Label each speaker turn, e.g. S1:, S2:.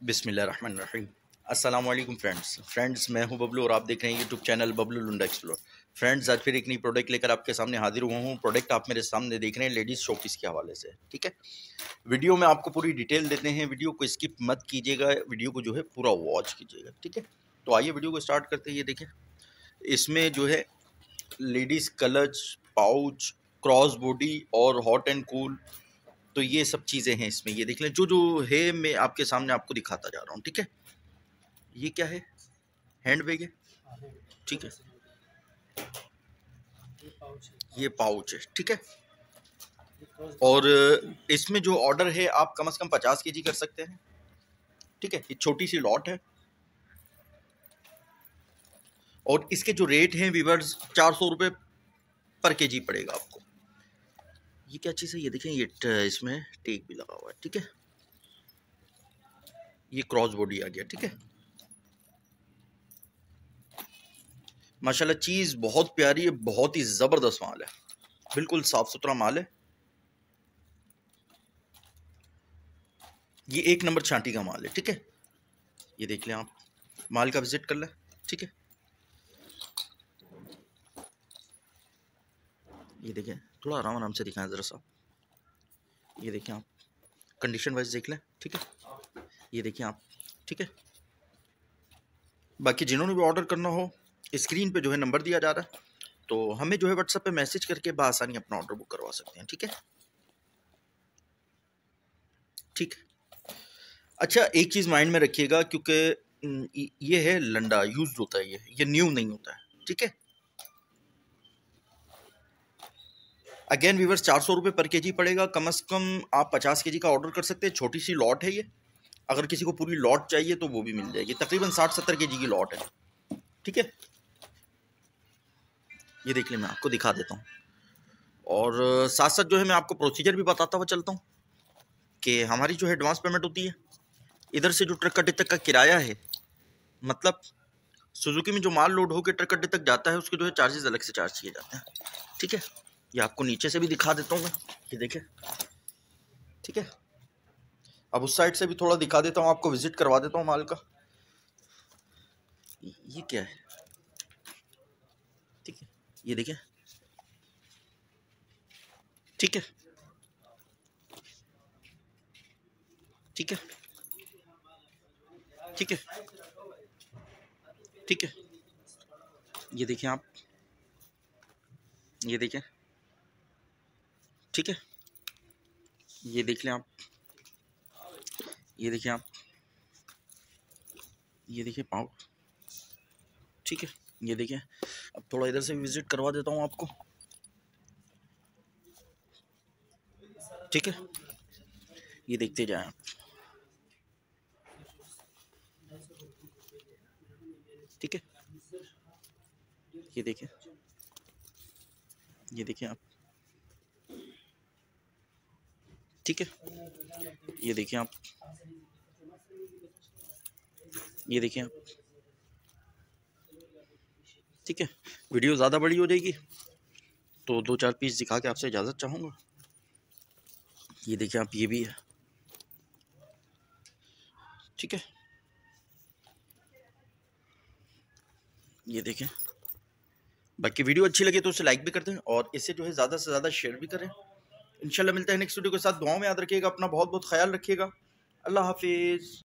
S1: बिस्मिल्लाहिर्रहमानिर्रहीम। अस्सलाम वालेकुम फ्रेंड्स, मैं हूं बबलू और आप देख रहे हैं YouTube channel Bablu Lunda explore. Friends, आज फिर एक नई प्रोडक्ट लेकर आपके सामने हाजिर हुआ हूं। प्रोडक्ट आप मेरे सामने देख रहे हैं लेडीज़ शोपीस के हवाले से। ठीक है, वीडियो में आपको पूरी डिटेल देते हैं, वीडियो को स्किप मत कीजिएगा, वीडियो को जो है पूरा वॉच कीजिएगा। ठीक है, तो आइए वीडियो को स्टार्ट करते हैं। ये देखें, इसमें जो है ladies clutch, pouch, cross body और हॉट एंड कूल, तो ये सब चीज़ें हैं इसमें। ये देख लें, जो जो है मैं आपके सामने आपको दिखाता जा रहा हूँ। ठीक है, ये क्या है? हैंड बैग है। ठीक है, ये पाउच है। ठीक है, और इसमें जो ऑर्डर है आप कम से कम 50 केजी कर सकते हैं। ठीक है, ये छोटी सी लॉट है और इसके जो रेट हैं वीवर्स, 400 रुपये पर केजी पड़ेगा आपको। ये क्या चीज़ है? ये देखें, ये इसमें टेक भी लगा हुआ है। ठीक है, ये क्रॉस बॉडी आ गया। ठीक है, माशाल्लाह चीज़ बहुत प्यारी है, बहुत ही ज़बरदस्त माल है, बिल्कुल साफ़ सुथरा माल है। ये एक नंबर छांटी का माल है। ठीक है, ये देख लें, आप माल का विजिट कर लें। ठीक है, ये देखें, थोड़ा आराम आराम से दिखाएं ज़रा सा। ये देखें आप, कंडीशन वाइज देख लें। ठीक है, ये देखें आप। ठीक है, बाकी जिन्होंने भी ऑर्डर करना हो, स्क्रीन पे जो है नंबर दिया जा रहा है, तो हमें जो है व्हाट्सएप पे मैसेज करके बआसानी अपना ऑर्डर बुक करवा सकते हैं। ठीक है, ठीक है। अच्छा, एक चीज़ माइंड में रखिएगा, क्योंकि ये है लंडा, यूज होता है, ये न्यू नहीं होता है। ठीक है, अगेन वीवर्स, 400 रुपये पर केजी पड़ेगा। कम से कम आप 50 केजी का ऑर्डर कर सकते हैं। छोटी सी लॉट है ये, अगर किसी को पूरी लॉट चाहिए तो वो भी मिल जाएगी। तकरीबन 60-70 केजी की लॉट है। ठीक है, ये देख लें, मैं आपको दिखा देता हूँ और साथ साथ जो है मैं आपको प्रोसीजर भी बताता हुआ चलता हूँ कि हमारी जो है एडवांस पेमेंट होती है। इधर से जो ट्रक अड्डे तक का किराया है, मतलब सुजुकी में जो माल लोड होकर ट्रक अड्डे तक जाता है, उसके जो है चार्जेस अलग से चार्ज किए जाते हैं। ठीक है, ये आपको नीचे से भी दिखा देता हूँ मैं, ये देखें। ठीक है, अब उस साइड से भी थोड़ा दिखा देता हूँ आपको, विजिट करवा देता हूँ माल का। ये क्या है? ठीक है, ये देखें। ठीक है, ठीक है, ठीक है, ठीक है, ये देखें आप, ये देखें। ठीक है, ये देख लें आप, ये देखें आप, ये देखिए पाउच। ठीक है, ये देखें। अब थोड़ा इधर से विजिट करवा देता हूँ आपको। ठीक है, ये देखते जाएं आप। ठीक है, ये देखें, ये देखें आप। ठीक है, ये देखें आप, ये देखें आप। ठीक है, वीडियो ज़्यादा बड़ी हो जाएगी तो 2-4 पीस दिखा के आपसे इजाज़त चाहूँगा। ये देखें आप, ये भी है। ठीक है, ये देखें। बाकी वीडियो अच्छी लगे तो उसे लाइक भी कर दें और इसे जो है ज़्यादा से ज़्यादा शेयर भी करें। इंशाल्लाह मिलते हैं नेक्स्ट वीडियो के साथ। दुआओं में याद रखिएगा, अपना बहुत बहुत ख्याल रखिएगा। अल्लाह हाफिज़।